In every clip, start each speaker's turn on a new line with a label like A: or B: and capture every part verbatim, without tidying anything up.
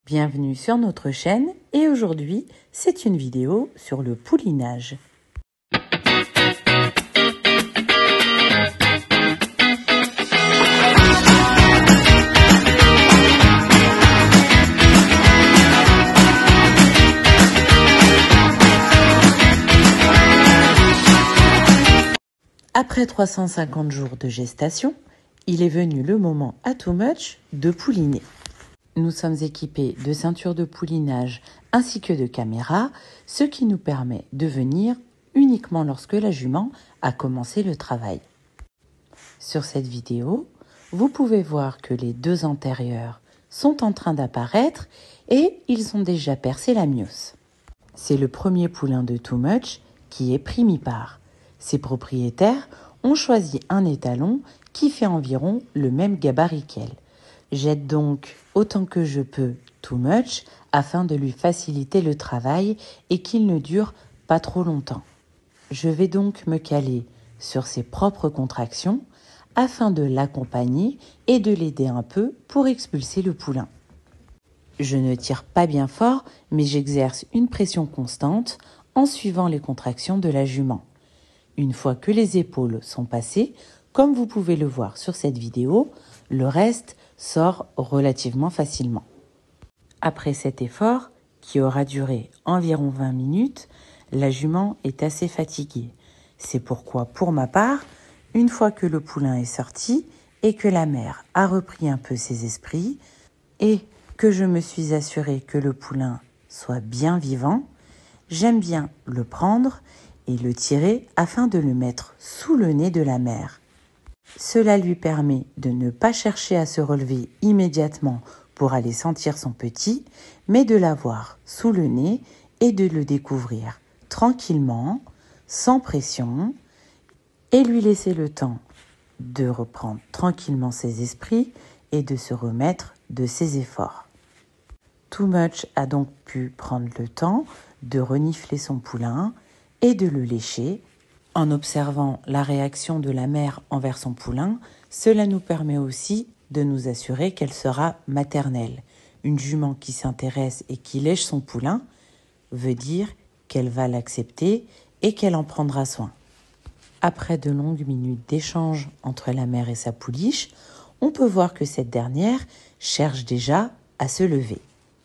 A: Bienvenue sur notre chaîne et aujourd'hui, c'est une vidéo sur le poulinage. Après trois cent cinquante jours de gestation, il est venu le moment à Too Much de pouliner. Nous sommes équipés de ceintures de poulinage ainsi que de caméras, ce qui nous permet de venir uniquement lorsque la jument a commencé le travail. Sur cette vidéo, vous pouvez voir que les deux antérieurs sont en train d'apparaître et ils ont déjà percé la miosse. C'est le premier poulain de Too Much qui est primipare. Ses propriétaires ont choisi un étalon qui fait environ le même gabarit qu'elle. J'aide donc autant que je peux Too Much afin de lui faciliter le travail et qu'il ne dure pas trop longtemps. Je vais donc me caler sur ses propres contractions afin de l'accompagner et de l'aider un peu pour expulser le poulain. Je ne tire pas bien fort, mais j'exerce une pression constante en suivant les contractions de la jument. Une fois que les épaules sont passées, comme vous pouvez le voir sur cette vidéo, le reste sort relativement facilement. Après cet effort, qui aura duré environ vingt minutes, la jument est assez fatiguée. C'est pourquoi, pour ma part, une fois que le poulain est sorti et que la mère a repris un peu ses esprits et que je me suis assurée que le poulain soit bien vivant, j'aime bien le prendre et le tirer afin de le mettre sous le nez de la mère. Cela lui permet de ne pas chercher à se relever immédiatement pour aller sentir son petit, mais de l'avoir sous le nez et de le découvrir tranquillement, sans pression, et lui laisser le temps de reprendre tranquillement ses esprits et de se remettre de ses efforts. Too Much a donc pu prendre le temps de renifler son poulain et de le lécher. En observant la réaction de la mère envers son poulain, cela nous permet aussi de nous assurer qu'elle sera maternelle. Une jument qui s'intéresse et qui lèche son poulain veut dire qu'elle va l'accepter et qu'elle en prendra soin. Après de longues minutes d'échange entre la mère et sa pouliche, on peut voir que cette dernière cherche déjà à se lever.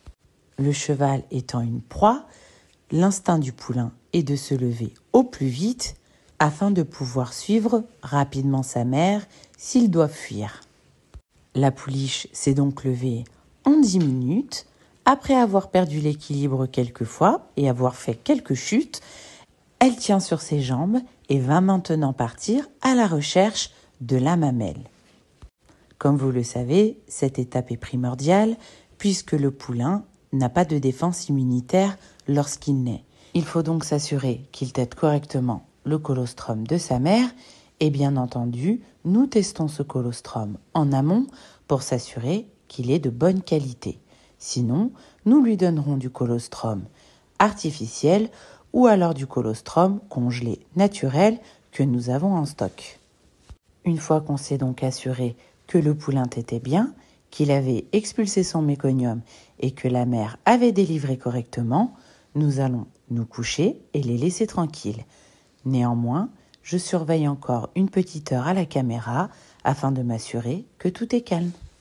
A: Le cheval étant une proie, l'instinct du poulain est de se lever au plus vite afin de pouvoir suivre rapidement sa mère s'il doit fuir. La pouliche s'est donc levée en dix minutes. Après avoir perdu l'équilibre quelques fois et avoir fait quelques chutes, elle tient sur ses jambes et va maintenant partir à la recherche de la mamelle. Comme vous le savez, cette étape est primordiale puisque le poulain n'a pas de défense immunitaire lorsqu'il naît. Il faut donc s'assurer qu'il tète correctement le colostrum de sa mère et bien entendu, nous testons ce colostrum en amont pour s'assurer qu'il est de bonne qualité. Sinon, nous lui donnerons du colostrum artificiel ou alors du colostrum congelé naturel que nous avons en stock. Une fois qu'on s'est donc assuré que le poulain tétait bien, qu'il avait expulsé son méconium et que la mère avait délivré correctement, nous allons nous coucher et les laisser tranquilles. Néanmoins, je surveille encore une petite heure à la caméra afin de m'assurer que tout est calme.